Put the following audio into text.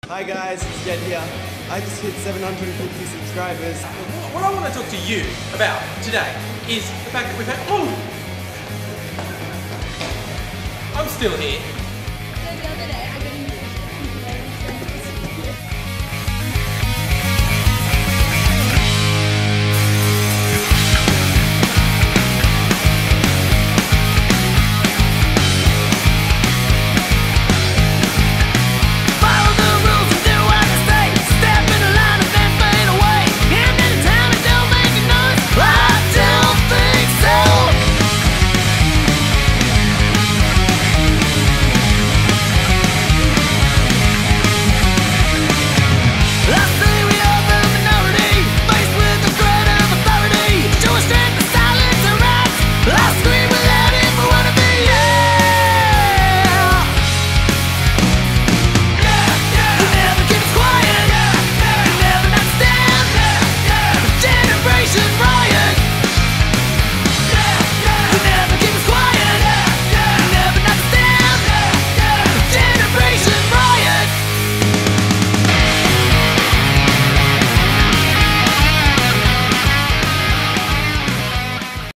Hi guys, it's Jed here. I just hit 750 subscribers. What I want to talk to you about today is the fact that we've had... Oh! I'm still here.